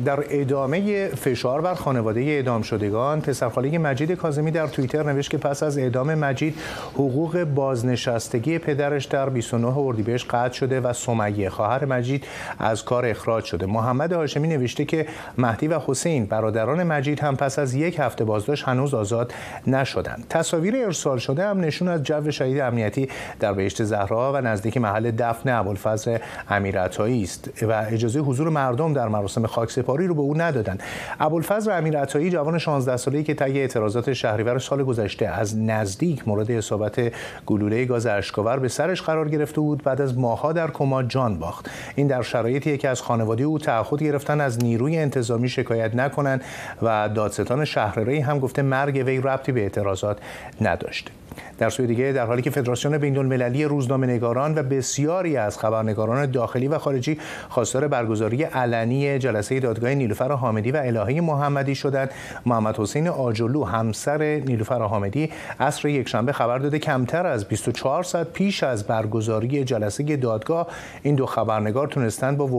در ادامه فشار بر خانواده اعدام شدگان، پسرخاله مجید کاظمی در توییتر نوشت که پس از اعدام مجید حقوق بازنشستگی پدرش در 29 اردیبهشت قطع شده و سمیه خواهر مجید از کار اخراج شده. محمد هاشمی نوشته که مهدی و حسین برادران مجید هم پس از یک هفته بازداشت هنوز آزاد نشدند. تصاویر ارسال شده هم نشون از جو شدید امنیتی در بهشت زهرا و نزدیک محل دفن ابوالفضل امیرعطایی است و اجازه حضور مردم در مراسم خاکسپاری رو به او ندادند. ابوالفضل امیرعطایی جوان 16 ساله‌ای که طی اعتراضات شهریور سال گذشته از نزدیک مورد اصابت گلوله گاز اشک‌آور به سرش قرار گرفته بود، بعد از ماه‌ها در کما جان باخت. این در شرایطی که از خانواده او تعهد گرفتن از نیروی انتظامی شکایت نکنند و دادستان شهرری هم گفته مرگ وی ربطی به اعتراضات نداشته. در سوی دیگه، در حالی که فدراسیون بین‌المللی روزنامه‌نگاران و بسیاری از خبرنگاران داخلی و خارجی خواستار برگزاری علنی جلسه دادگاه نیلوفر حامدی و الهه محمدی شدند، محمد حسین آجرلو همسر نیلوفر حامدی عصر یکشنبه خبر داده کمتر از 24 ساعت پیش از برگزاری جلسه دادگاه این دو خبرنگار تونستند با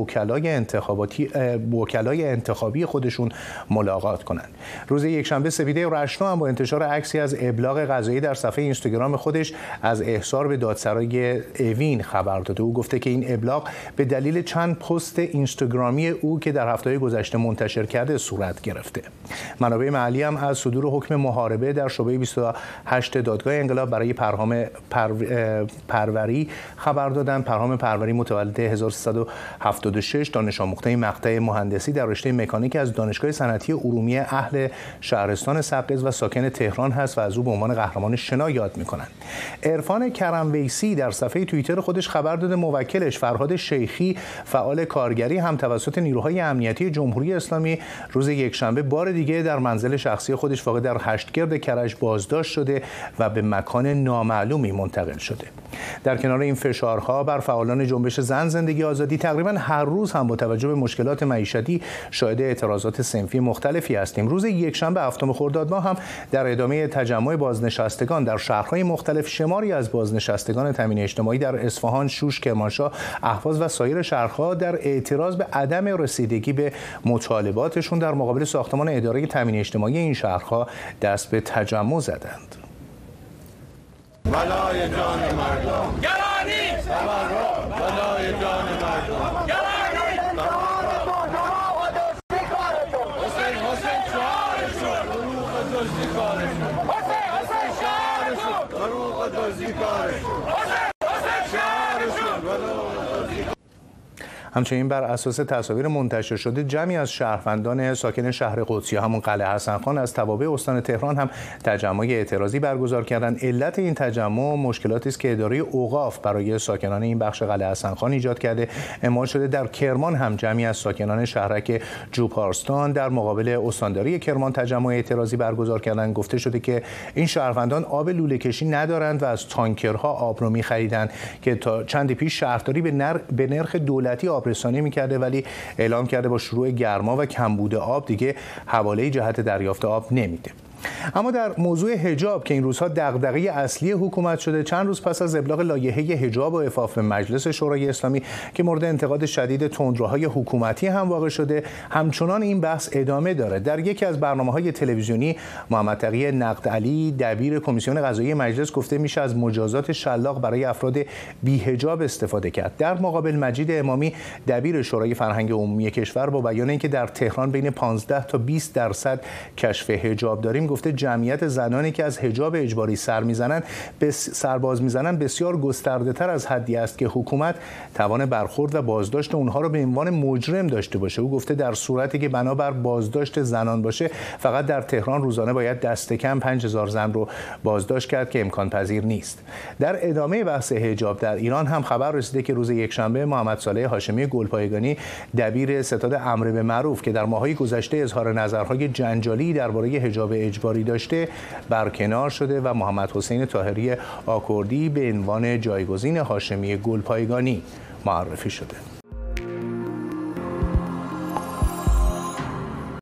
وکلای انتخابی خودشون ملاقات کنند. روز یکشنبه سپیده رشنا هم با انتشار عکسی از ابلاغ قضایی در صفحه اینستاگرام خودش از احضار به دادسرای اوین خبر داده. او گفته که این ابلاغ به دلیل چند پست اینستاگرامی او که در هفته‌های گذشته منتشر کرده صورت گرفته. منابع محلی هم از صدور حکم محاربه در شعبه 28 دادگاه انقلاب برای پرهام پروری خبر دادند. پرهام پروری متولد 1376، دانش آموخته مقطع مهندسی در رشته مکانیک از دانشگاه صنعتی ارومیه، اهل شهرستان سقز و ساکن تهران هست و از او به عنوان قهرمان شنا یاد میکنن. عرفان کرمویسی در صفحه توییتر خودش خبر داده موکلش فرهاد شیخی فعال کارگری هم توسط نیروهای امنیتی جمهوری اسلامی روز یکشنبه بار دیگه در منزل شخصی خودش واقع در هشتگرد کرج بازداشت شده و به مکان نامعلومی منتقل شده. در کنار این فشارها بر فعالان جنبش زن زندگی آزادی، تقریبا هر روز هم با توجه به مشکلات معیشتی شاهد اعتراضات صنفی مختلفی هستیم. روز یکشنبه هفتم خرداد ماه هم در ادامه تجمع بازنشستگان در شهرهای مختلف، شماری از بازنشستگان تامین اجتماعی در اصفهان، شوش، کرمانشاه، اهواز و سایر شهرها در اعتراض به عدم رسیدگی به مطالباتشون در مقابل ساختمان اداره تامین اجتماعی این شهرها دست به تجمع زدند. بلای جان مردم گرانی تورم، بلای جان مردم گرانی حسین شعارشون دروغ دزدی کارشون، حسین شعارشون دروغ دزدی کارشون، حسین شعارشون دروغ دزدی. همچنین بر اساس تصاویر منتشر شده جمعی از شهروندان ساکن شهر قدسی همون قلعه حسن خان از توابع استان تهران هم تجمع اعتراضی برگزار کردند. علت این تجمع مشکلاتی است که اداره اوقاف برای ساکنان این بخش قلعه حسن خان ایجاد کرده. اعمال شده در کرمان هم جمعی از ساکنان شهرک جوپارستان در مقابل استانداری کرمان تجمع اعتراضی برگزار کردند. گفته شده که این شهروندان آب لوله کشی ندارند و از تانکرها آب رو می‌خریدند که تا چندی پیش شهرداری به نرخ دولتی رسانی می‌کرده، ولی اعلام کرده با شروع گرما و کمبود آب دیگه حواله جهت دریافت آب نمیده. اما در موضوع حجاب که این روزها دغدغه اصلی حکومت شده، چند روز پس از ابلاغ لایحه حجاب و عفاف به مجلس شورای اسلامی که مورد انتقاد شدید تندروهای حکومتی هم واقع شده، همچنان این بحث ادامه داره. در یکی از برنامه‌های تلویزیونی محمد تقی نقدعلی دبیر کمیسیون قضایی مجلس گفته میشه از مجازات شلاق برای افراد بی‌حجاب استفاده کرد. در مقابل مجید امامی دبیر شورای فرهنگ عمومی کشور با بیان اینکه در تهران بین 15 تا 20% کشف حجاب داریم، گفته جمعیت زنانی که از حجاب اجباری سرباز میزنن بسیار گسترده تر از حدی است که حکومت توان برخورد و بازداشت اونها رو به عنوان مجرم داشته باشه. او گفته در صورتی که بنابر بازداشت زنان باشه، فقط در تهران روزانه باید دست کم 5000 زن رو بازداشت کرد که امکان پذیر نیست. در ادامه بحث حجاب در ایران هم خبر رسیده که روز یکشنبه محمد صالح هاشمی گلپایگانی دبیر ستاد امر به معروف که در ماه‌های گذشته اظهار نظرهای جنجالی درباره حجاب اجباری داشته برکنار شده و محمد حسین طاهری آکوردی به عنوان جایگزین هاشمی گلپایگانی معرفی شده.